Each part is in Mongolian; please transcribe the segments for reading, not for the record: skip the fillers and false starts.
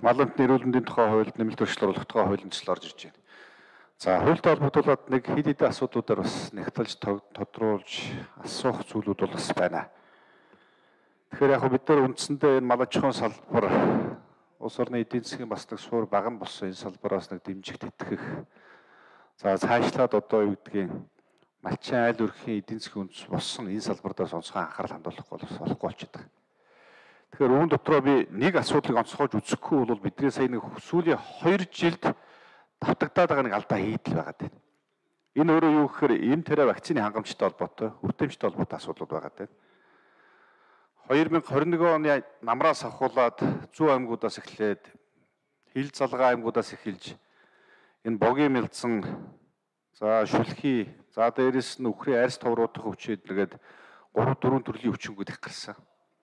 Малын эрүүл мэндийн тухай хуульд нэмэлт өөрчлөлт оруулах тухай хуулийн төсөл орж ирж байна. За хуультай холбогдуулаад нэг хэд хэдэн асуудлуудаар бас нягтлж тодруулж асуух зүйлүүд бол бас байна. Тэгэхээр яг бид нар үндсэндээ энэ мал аж ахуйн салбар улс орны эдийн засгийн бас нэг суур бага нь болсон энэ салбараас нэг дэмжигт итгэх. За цаашлаад одоо юу гэдгийг малчин айл өрхийн эдийн засгийн үндэс болсон энэ салбардаас онцгой анхаарал хандуулахгүй болохгүй болчиход байгаа. Тэгэхээр үүн дотроо би нэг асуудлыг онцгойж үзэхгүй бол бидний сая нэг сүүлийн 2 жилд давтагдаад байгаа нэг алдаа хийдэл байгаад байна. Энэ өөрөө юу гэхээр эм тэрэ вакцины хангамжтай холбоотой, хүртээмжтэй холбоотой асуудлууд байгаад байна. 2021 оны намраас авахуулаад зүүн аймагуудаас эхлээд хил залгаа аймагуудаас эхэлж энэ богийн мэлдсэн за шүлхий за дээрэс нь үхрийн арьс товруудах өвчид нэгээд 3-4 төрлийн өвчнгүүд их гарсан.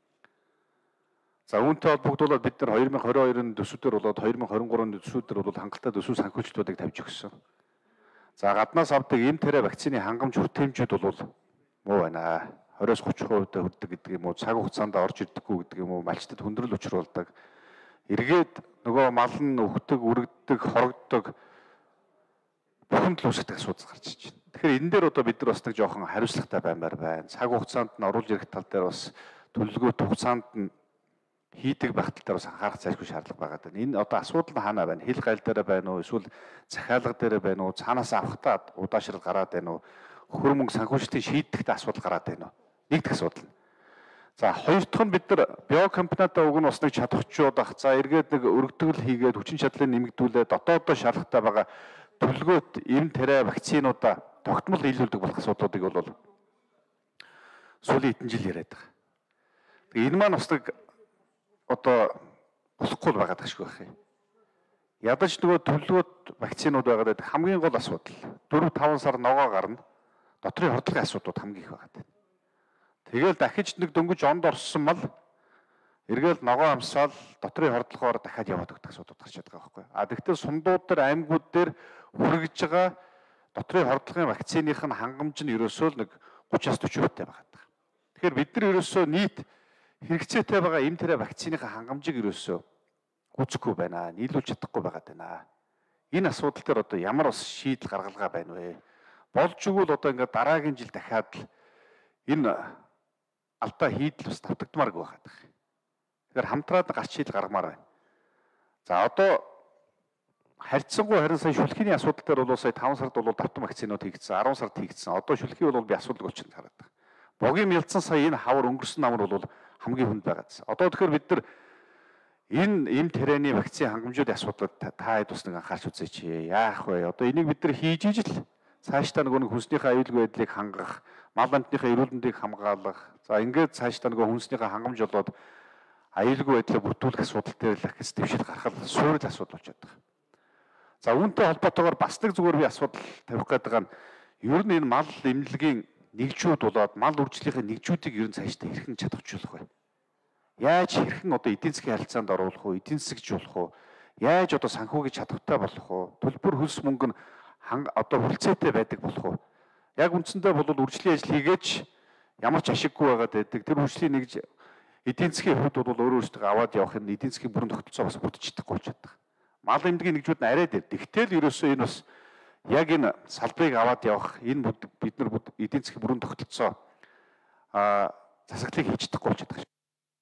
За үүнтэй холбогдуулаад бид нар 2022-ын төсвүүдээр болоод 2023-ын төсвүүдээр бол хангалттай төсөв санхүүжилтүүдийг тавьж өгсөн. За гаднаас авдаг эм тэрэ вакцины хангамж хүртээмжүүд бол муу байна. 20-30% хүрдэг гэдэг юм уу, цаг хугацаанд орж ирдэггүй гэдэг юм уу, малчтад хүндрэл учруулдаг. Эргээд нөгөө мал нь өвгдөг, үрэгддэг, хорогддог бүхэн л үүсгэх асуудал гарч иж байна. Тэгэхээр энэ дээр одоо бид нар бас нэг жоохон хариуцлагатай баймаар байна. Цаг хугацаанд нь оруулж ирэх тал дээр бас төлөвлөгөөт хугацаанд нь хийдэг байх тал дээр бас анхаарах зайлшгүй шаардлага байгаа даа. Энэ одоо асуудал нь хаана байна? Хил гайл дээр байна уу? Эсвэл захиалга дээр байна уу? Цаанаас авахтаа удаашрал гараад байна уу? Хөр мөнгө санхүүжилтийн шийдэгтэй асуудал гараад байна уу? Нэг дэх асуудал. За хоёр дахь нь бид нар биокомпанитай уг нь бас нэг чадахчууд ах. За эргээд нэг өргөдгөл хийгээд хүчин чадлыг нэмэгдүүлээд дотооддоо шаардлагатай байгаа төлөвлөгөөт эм тэрэ вакцинуудаа тогтмол нийлүүлдэг болох асуудлуудыг бол сүүлийн хэдэн жил яриад байгаа. Тэгээ энэ маань бас нэг одоо болохгүй байгаад байгаа шүү байх юм. Ядаж нөгөө төлөвлөгөөт вакцинууд байгаад хамгийн гол асуудал 4-5 сар ногоо гарна. Дотрын хордлогын асуудлууд хамгийн их байгаад байна. Тэгэл дахиж нэг дөнгөж онд орсон мал эргээл ногоо амсаал дотрын хордлогоор дахиад яваад өгөх асуудууд гарч байгаа байхгүй. А тэгвэл сундууд дээр аймагуд дээр хүргэж байгаа дотрын хордлогын вакциных нь хангамж нь ерөөсөө л нэг 30-40% байгаа. Тэгэхээр бид нар ерөөсөө нийт хэрэгцээтэй байгаа эм тэрэ вакциныхаа хангамжийг ерөөсөө гүйцэхгүй байна. Нийлүүлж чадахгүй байгаад байна. Энэ асуудал дээр одоо ямар бас шийдэл гаргалгаа байна вэ? Болж игэл одоо ингээд дараагийн жил дахиад л энэ алдаа хийдэл бас давтагдмааргүй байгаад байна. Тэгэхээр хамтраад гарч шийдэл гаргамаар байна. За одоо харьцангуй харин сая шүлхийний асуудал дээр бол сая 5 сард бол давтан вакцинууд хийгдсэн, 10 сард хийгдсэн. Одоо шүлхий бол би асуудал болчихно хараад байна. Богийн мэлдсэн сая энэ хавар өнгөрсөн намар бол хамгийн хүнд байгаадсан. Одоо тэгэхээр бид нар энэ эм тэрэний вакцины хангамжуудын асуудлыг та хэд бас нэг анхаарч үзээч. Яах вэ? Одоо энийг бид нар хийж ижил цаашдаа нөгөө хүнснийхээ аюулгүй байдлыг хангах, мал амтныхаа эрүүл мэндийг хамгаалах. За ингээд цаашдаа нөгөө хүнснийхээ хангамж болоод аюулгүй байдлыг бүрдүүлэх асуудал дээр л ахис дэвшил гаргах суурь асуудал болчиход байгаа. За үүнтэй холбоотойгоор бас нэг зүгээр би асуудал тавих гээд байгаа нь ер нь энэ мал эмнэлгийн нэгжүүд болоод мал үржлийнхээ нэгжүүдийг ер нь цаашдаа хэрхэн чадахжуулах вэ? Яаж хэрхэн одоо эдийн засгийн харилцаанд оруулах уу, эдийн засгжуулах уу? Яаж одоо санхүүгийн чадвартай болох уу? Төлбөр хөлс мөнгө нь одоо хүлцээтэй байдаг болох уу? Яг үндсэндээ бол үржлийн ажил хийгээч ямар ч ашиггүй байгаад байдаг. Тэр үржлийн нэгж эдийн засгийн хувьд бол өөрөө өөрсдөө аваад явах нь эдийн засгийн бүрэн тогтолцоо бас бүрдэж чадахгүй болж байгаа. Мал эмнэлгийн нэгжүүд нь арайд байдаг. Тэгтэл ерөөсөө энэ бас яг энэ салбарыг аваад явах энэ бид нар эдийн засгийн бүрэн тогтолцоо засаглалыг хийж чадахгүй болж байгаа.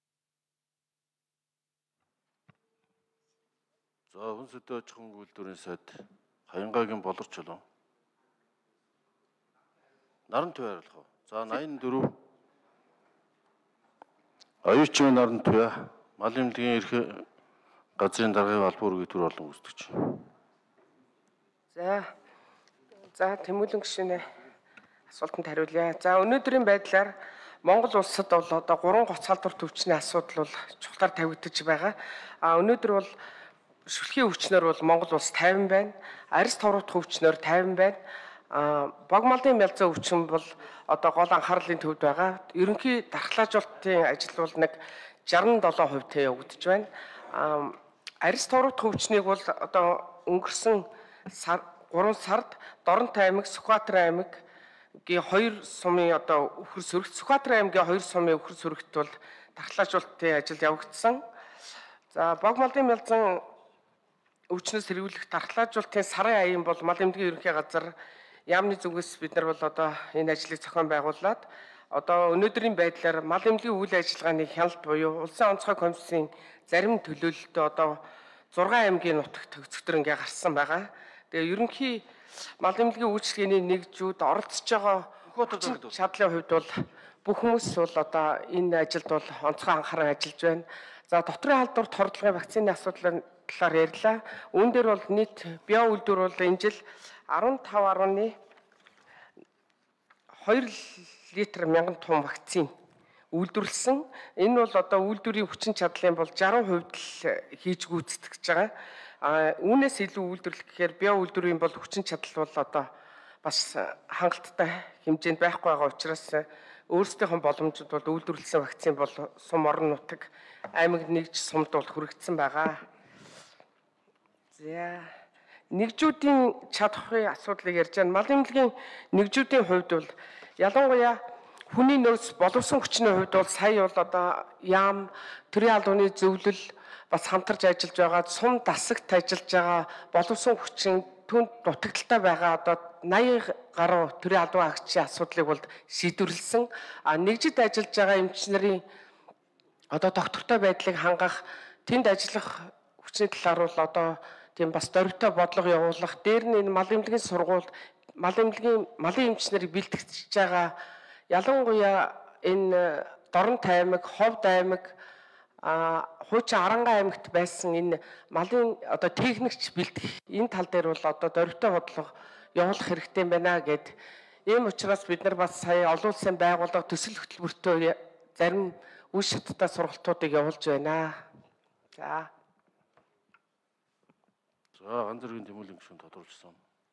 За хүн сэдвээ аж ахуйн үйлдвэрийн сайд Хаянгагийн болорч болов. Наран төв хариулах уу? За 84 оюутны наран төв мал эмнэлгийн эрх газрын даргын албан бүргийн төр болон гүйцэтгэж. За тэмүүлэн гишүүнээ асуултанд хариулъя. За өнөөдрийн байдлаар Монгол улсад бол одоо 3 гоцгалдвар төвчний асуудал бол чухлаар тавигдаж байгаа. Өнөөдөр бол шүлхийн өвчнөр бол Монгол улс 50 байна. Арьс товруудах өвчнөр 50 байна. Бог малын мялзан өвчин бол одоо гол анхаарлын төвд байгаа. Ерөнхий дархлаажуулалтын ажил бол нэг 67% явагдаж байна. Арьс товруудах өвчнийг бол одоо өнгөрсөн 3 сард Доронтой аймаг, Сүхбаатар аймаггийн 2 сумын одоо өвхөр сөрөгт, Сүхбаатар аймгийн 2 сумын өвхөр сөрөгт бол дархлаажуулалтын ажил явагдсан. За Бог малын мялзан өвчнөөс сэргийлэх дархлаажуулалтын сарын аян бол мал эмнэлгийн ерөнхий газар яамны зүгээс бид нар бол одоо энэ ажлыг зохион байгуулад одоо өнөөдрийн байдлаар мал эмнэлгийн үйл ажиллагааны хяналт буюу улсын онцгой комиссийн зарим төлөөлөлтөд одоо 6 аймгийн нутагт төгсгдөр ингээ гарсан байгаа. Тэгээ ерөнхий мал эмнэлгийн үйлчлэгээний нэгжүүд оролцож байгаа чадлын хувьд бол бүх хүмүүс бол одоо энэ ажилд бол онцгой анхааран ажиллаж байна. За дотрын халдварт хордлогын вакцины асуудлын талаар ярьлаа. Үүн дээр бол нийт био үйлдвэр бол энэ жил 15.2 литр мянган тонн вакцин үйлдвэрлэсэн. Энэ бол одоо үйлдвэрийн хүчин чадлын бол 60% л хийж гүйцэтгэж байгаа. Үүнээс илүү үйлдвэрлэх гэхээр био үйлдвэрийн бол хүчин чадал бол одоо бас хангалттай хэмжээнд байхгүй байгаа учраас өөрсдийнх нь боломжууд бол үйлдвэрлэсэн вакцин бол сум орон нутаг аймаг нэгж сумд бол хүрэгдсэн байгаа. За нэгжүүдийн чадхын асуудлыг ярьж байна. Мал эмнэлгийн нэгжүүдийн хувьд бол ялангуяа хүний нөөц боловсон хүчний хувьд бол сая бол одоо яам төрийн албаны зөвлөл бас хамтарч ажиллаж байгаа, сум дасагт ажиллаж байгаа боловсон хүчин түнд дутагдaltaй байгаа одоо 80 гаруй төрийн албан агчийн асуудлыг бол шийдвэрлсэн. Нэгжид ажиллаж байгаа эмч нарын одоо доктортой байдлыг хангах, тэнд ажиллах хүчний талаар бол одоо тийм бас дөрвтэй бодлого явуулах, дээр нь энэ мал эмнэлгийн сургуульд малын эмч нарыг бэлтгэж байгаа ялангуяа энэ Дорнот аймаг, Ховд аймаг, хуучин Аранга аймагт байсан энэ малын одоо техникч бэлтгэх энэ тал дээр бол одоо дөрвтэй бодлого явуулах хэрэгтэй байна гэд. Ийм учраас бид нар бас сая олон улсын байгууллага төсөл хөтөлбөртөө зарим үе шаттай сургалтуудыг явуулж байна. За ганц зэргийн тэмүүлэн гишүүн тодорхойлсон.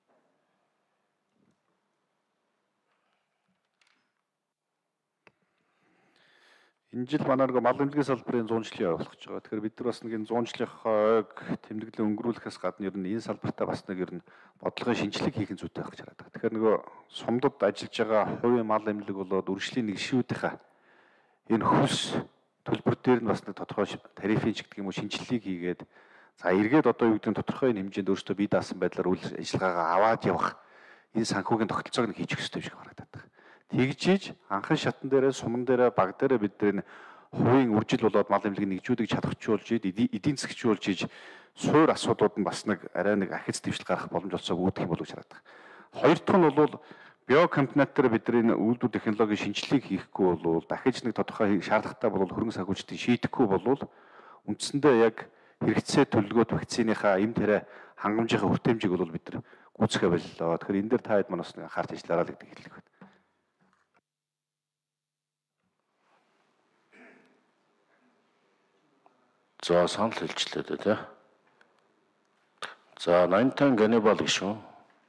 Энэ жил манай нэг мал эмнэлгийн салбарын 100 жилийн явуулах гэж байгаа. Тэгэхээр бид нар бас нэг энэ 100 жилийнхаа ойг тэмдэглэн өнгөрүүлэхээс гадна ер нь энэ салбартаа бас нэг ер нь бодлогын шинжилгээ хийх зүйтэй байх гэж хараад байгаа. Тэгэхээр нөгөө сумдад ажиллаж байгаа хувийн мал эмнэлэг болоод үржлийн нэгшүүдийнхаа энэ хөлс төлбөр дээр нь бас нэг тодорхой тарифын ч гэдэг юм уу шинжилгээг хийгээд за эргээд одоо юу гэдэг нь тодорхой хэмжээнд өөрсдөө бие даасан байдлаар үйл ажиллагаагаа аваад явах энэ санхүүгийн тогтолцоог нь хийчих ёстой шиг харагдаад байна. Тэгжиж анхан шатан дээрээ суман дээрээ баг дээрээ бид энэ хувийн үржил болоод мал эмнэлгийн нэгжүүдийг чадахжуулж эдийн засгчуулж иж суур асуудлууд нь бас нэг арай нэг ахиц дэвшил гарах боломж олцоог үүдэх юм болов гэж хараад байна. Хоёр дахь нь бол биокомбинатаар бид энэ үйлдвэр технологийн шинжилгээг хийхгүй бол дахиж нэг тодорхой шаардлагатай бол хөрөнгө санхүүжилтийг шийдэхгүй бол үндсэндээ яг хэрэгцээ төлөвлөгөөт вакциныхаа эм тэрэ хангамжийнхаа хүртээмжийг бол бид нар гүйцэхэ боллоо. Тэгэхээр энэ дээр та хэд манаас нэг анхаарч ажиллаарай гэдэг хэлэх байна. За санал хэлжлээ дээ тий. За 80 Ганибал гишүүн.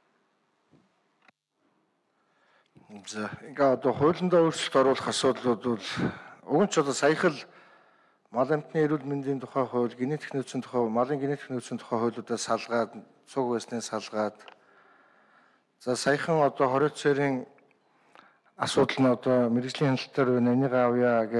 За ингээ одоо хуулиндаа өөрчлөлт оруулах асуудлууд бол уг нь ч одоо саяхан л мал амтны эрүүл мэндийн тухай хууль, генетик нөөцийн тухай, малын генетик нөөцийн тухай хуулиудаа салгаад, цуг байсныг салгаад. За саяхан одоо 20 сарын асуудал нь одоо мэргэжлийн хяналтаар байна, энийг авъя